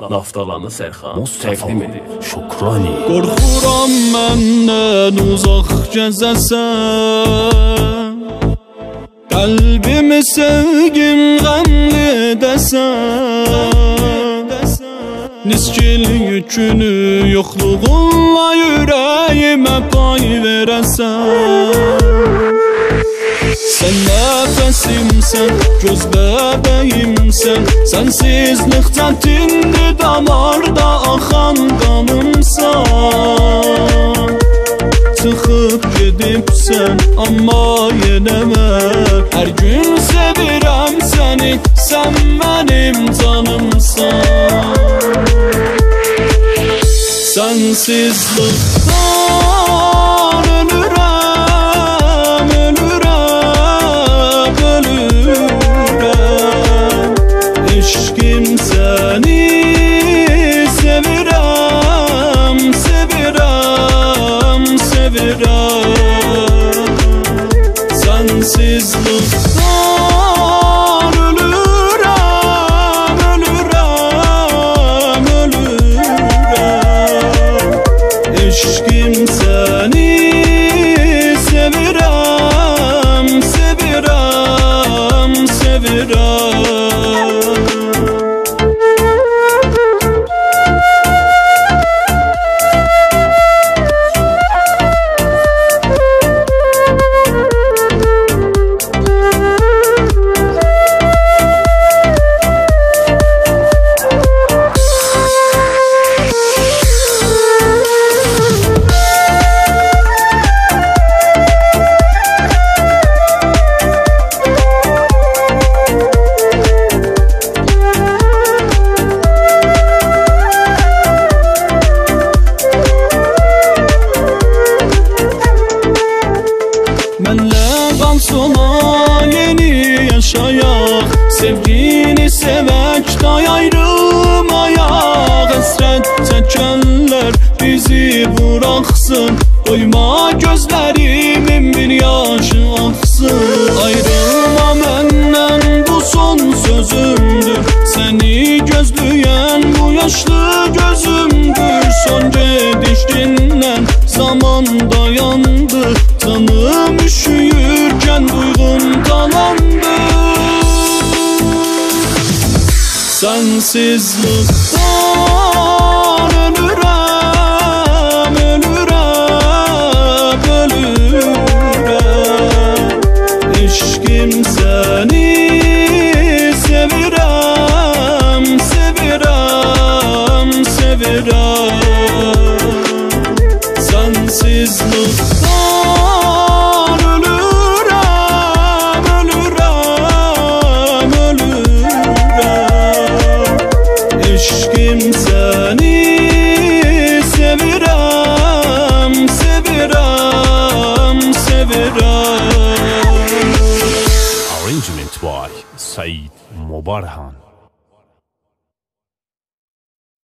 Naftalanı Sərxan təqdim edir. Şukrani. Qorxuram məndən uzaq gəzəsən, qəlbimi sevgim qəmli desən, niskil yükünü yoxluğunla yüreğime pay verəsən. Sen nefesimsen, göz bebeğimsen, sensizlikten tindi damarda axan qanımsan. Çıxıb gedibsən, amma yenə mən hər gün sevirəm səni, sən mənim canımsan. Sensizlikten ölürəm, ölürəm, ölürəm. Eşkim səni sevirəm, sevirəm, sevirəm. Sensizlikten ölürəm, ölürəm, ölürəm. Eşkim səni sevirəm, sevirəm, sevirəm. Mənlə qal sona yeni yaşayaq, sevgini sevəkdə ayrılmayaq. Həsrət çəkənlər bizi buraxsın, qoyma gözlərimin bir yaşı axsın. Ayrılma məndən, bu son sözümdür, səni gözləyən bu yaşlı gözümdür. Son gedişindən zaman dayandı, canım üşüyürken duyğum talandı. Sensizlikten ölürəm, ölürəm, ölürəm. Eşkim səni sevirəm, sevirəm, sevirəm. Sensizlikten ölürəm, ölürəm, ölürəm. Eşkim səni sevirəm, sevirəm, sevirəm. Arrangement by Said Mubarhan.